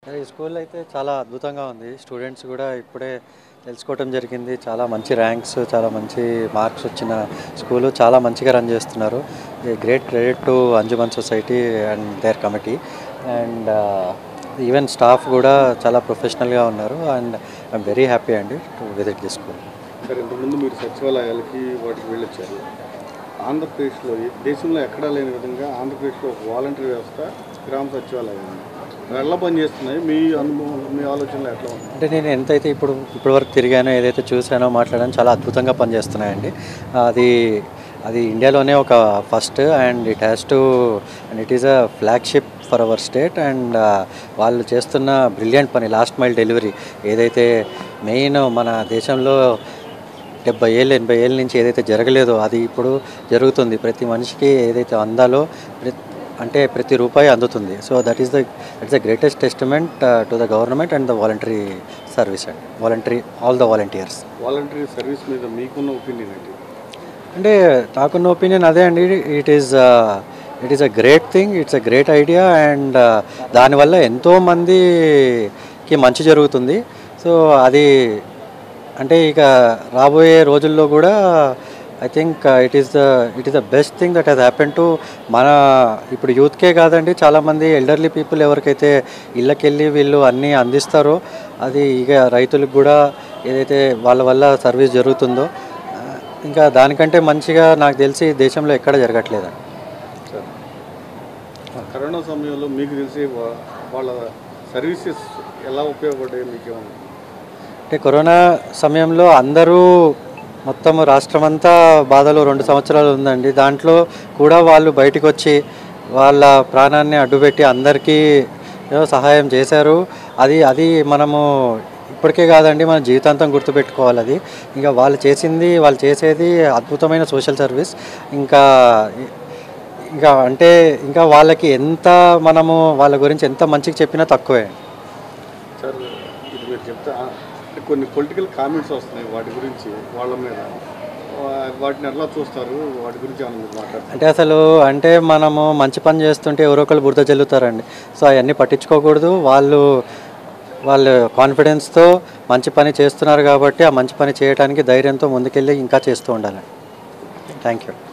ఈ స్కూల్ అయితే చాలా అద్భుతంగా ఉంది. స్టూడెంట్స్ కూడా ఇప్పుడే తెలుసుకోవటం జరిగింది. చాలా మంచి ర్యాంక్స్, చాలా మంచి మార్క్స్ వచ్చిన స్కూలు చాలా మంచిగా రన్ చేస్తున్నారు. Great credit to Anjuman society and their committee. And even staff కూడా చాలా ప్రొఫెషనల్గా ఉన్నారు. అండ్ ఐఎమ్ వెరీ హ్యాపీ అండి టు విజిట్ ది స్కూల్. సరే, ఇంతకుముందు మీరు సచివాలయాలకి వాటికి వెళ్ళొచ్చారు. ఆంధ్రప్రదేశ్లో దేశంలో ఎక్కడా లేని విధంగా ఆంధ్రప్రదేశ్లో ఒక వాలంటీర్ వ్యవస్థ, గ్రామ సచివాలయం ఎలా పనిచేస్తున్నాయి? మీ అనుభవం, మీ ఆలోచనలు ఎట్లా ఉన్నాయి? అంటే నేను ఎంతైతే ఇప్పటివరకు తిరిగానో, ఏదైతే చూసానో, మాట్లాడానో చాలా అద్భుతంగా పనిచేస్తున్నాయండి. అది ఇండియాలోనే ఒక first and it is a flagship for our state. And వాళ్ళు చేస్తున్న బ్రిలియంట్ పని, లాస్ట్ మైల్ డెలివరీ ఏదైతే మెయిన్ మన దేశంలో 70 ఏళ్ళు 80 ఏళ్ళ నుంచి ఏదైతే జరగలేదో అది ఇప్పుడు జరుగుతుంది. ప్రతి మనిషికి ఏదైతే అందాలో అంటే ప్రతి రూపాయి అందుతుంది. So it's the greatest testament to the government and the voluntary service and all the volunteers. Voluntary service మీద మీకున్న ఒపీనియన్ ఏంటి? అంటే నాకున్న ఒపీనియన్ అదే అండి. It is a great thing, it's a great idea. And దానివల్ల ఎంతోమందికి మంచి జరుగుతుంది. సో అది అంటే ఇక రాబోయే రోజుల్లో కూడా I think it is the best thing that has happen to మన ఇప్పుడు యూత్కే కాదండి, చాలామంది ఎల్డర్లీ పీపుల్ ఎవరికైతే ఇళ్ళకెళ్ళి వీళ్ళు అన్నీ అందిస్తారో అది ఇక రైతులకు కూడా ఏదైతే వాళ్ళ వల్ల సర్వీస్ జరుగుతుందో ఇంకా దానికంటే మంచిగా నాకు తెలిసి దేశంలో ఎక్కడ జరగట్లేదండి. కరోనా సమయంలో మీకు తెలిసి వాళ్ళ సర్వీసెస్ ఎలా ఉపయోగపడ్డాయి మీకేమన్నా? అంటే కరోనా సమయంలో అందరూ మొత్తం రాష్ట్రమంతా బాధలో 2 సంవత్సరాలు ఉందండి. దాంట్లో కూడా వాళ్ళు బయటకు వచ్చి వాళ్ళ ప్రాణాన్ని అడ్డుపెట్టి అందరికీ సహాయం చేశారు. అది మనము ఇప్పటికే కాదండి, మన జీవితాంతం గుర్తుపెట్టుకోవాలి. అది ఇంకా వాళ్ళు చేసేది అద్భుతమైన సోషల్ సర్వీస్. ఇంకా వాళ్ళకి ఎంత మనము వాళ్ళ గురించి ఎంత మంచిగా చెప్పినా తక్కువే. సార్, ఇది మీరు చెప్తా కొన్ని పొలిటికల్ కామెంట్స్ వస్తున్నాయి, వాటి గురించి వాళ్ళ మీద వాటిని ఎలా చూస్తారు? వాటి గురించి మాట్లాడతారు అంటే అంటే మనము మంచి పని చేస్తుంటే ఎవరో ఒకరు బురద జల్లుతారండి. సో అవన్నీ పట్టించుకోకూడదు. వాళ్ళు కాన్ఫిడెన్స్తో మంచి పని చేస్తున్నారు కాబట్టి ఆ మంచి పని చేయడానికి ధైర్యంతో ముందుకెళ్ళి ఇంకా చేస్తూ ఉండాలి. Thank you.